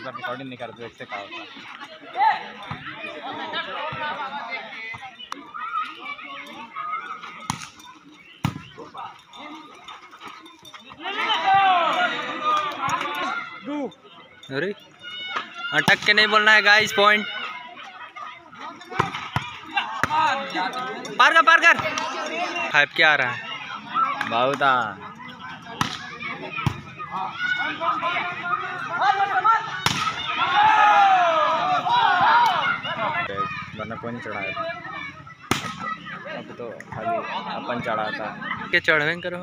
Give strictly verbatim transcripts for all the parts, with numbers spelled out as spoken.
बार recording नहीं कर रहे इससे कहा होता। अरे अटक के नहीं बोलना है गाइस। पॉइंट पार कर पार कर। फाइव क्या आ रहा है बहुत वरना कोई नहीं चढ़ाया था। अब तो खाली अपन चढ़ा था के चढ़वे करो।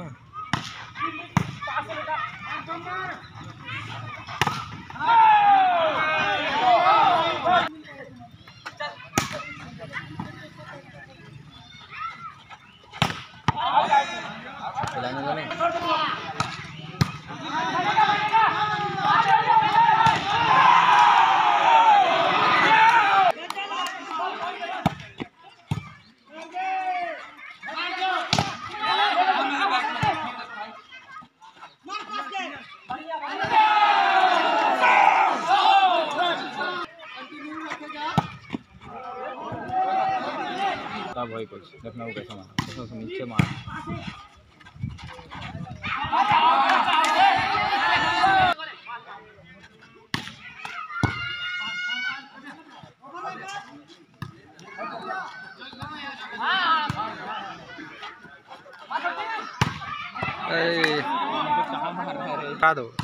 तब वही कुछ देखना वो कैसा मारा उसमें नीचे मार। अरे हटा दो।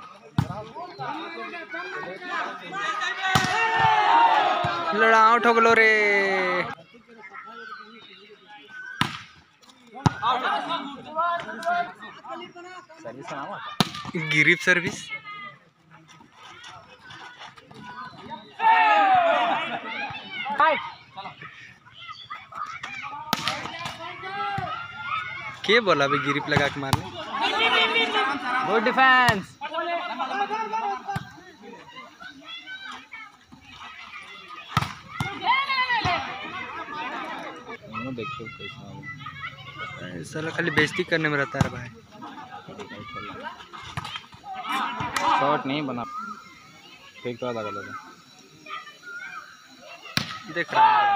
लड़ाओ ठोक लो रे। सर्विस नाम गिरिप सर्विस। के बोला भाई गिरिप लगा के मारने। Good defence. देखो कैसा साला खाली बेइज्जती करने में रहता है भाई। शॉट नहीं बना फेंक तो लगा लगा देख रहा है।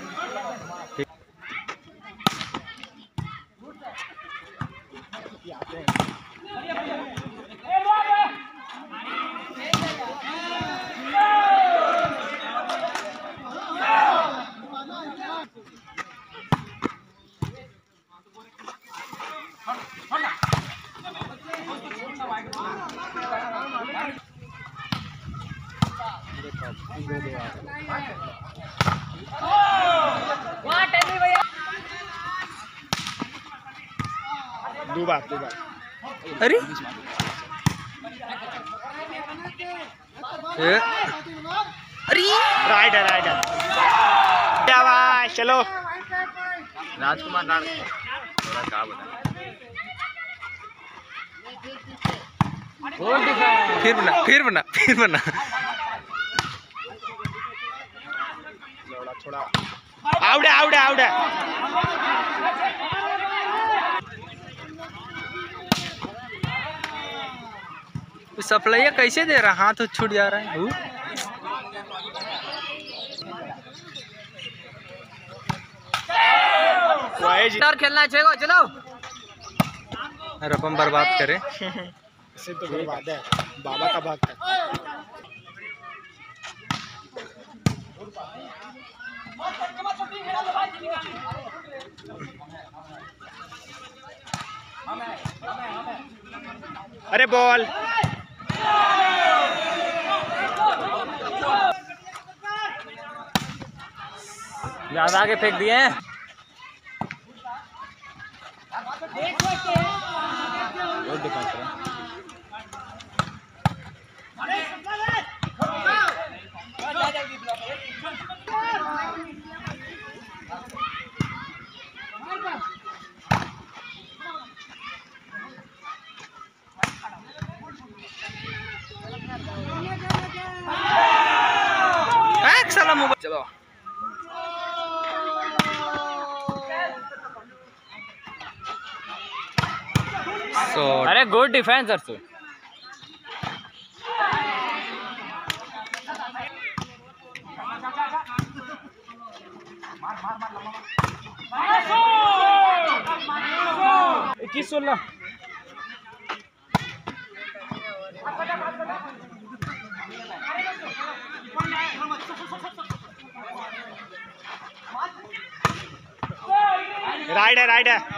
दो बार दो बार। अरे अरे राइडर राइडर क्या भाई चलो राजकुमार राण थोड़ा क्या बता। फिर बना फिर बना फिर बना। थोड़ा आवड़े आवड़े आवड़े। सप्लाइया कैसे दे रहा हाथ छूट जा रहा है। और खेलना चाहिए चलो। रकम बर्बाद करे इसे तो बर्बाद है बाबा का भक्त है। अरे बॉल ज्यादा आगे फेंक दिए हैं। चलो अरे गुड डिफेंस अर्सु। इक्कीस सोलह राइट है राइट है।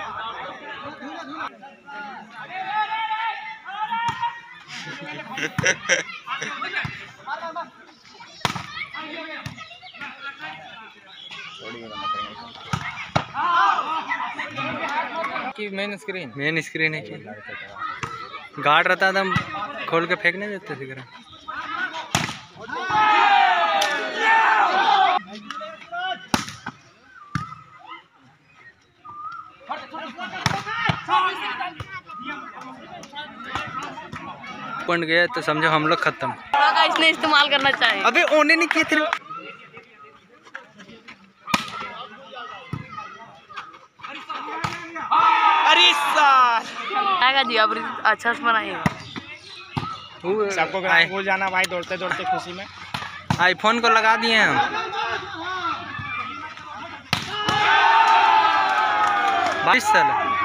कि मेन स्क्रीन मेन स्क्रीन है कि गार्ड रहता था, हम खोल के फेंकने देते थे घर। पॉइंट गया तो समझो हम लोग खत्म। इसने इस्तेमाल करना चाहिए। अबे ओने नहीं किए थे। अरे साल जी अब अच्छा से बनाएगा। सबको भूल जाना भाई, दौड़ते दौड़ते खुशी में। आईफोन को लगा दिए हम। बाईस साल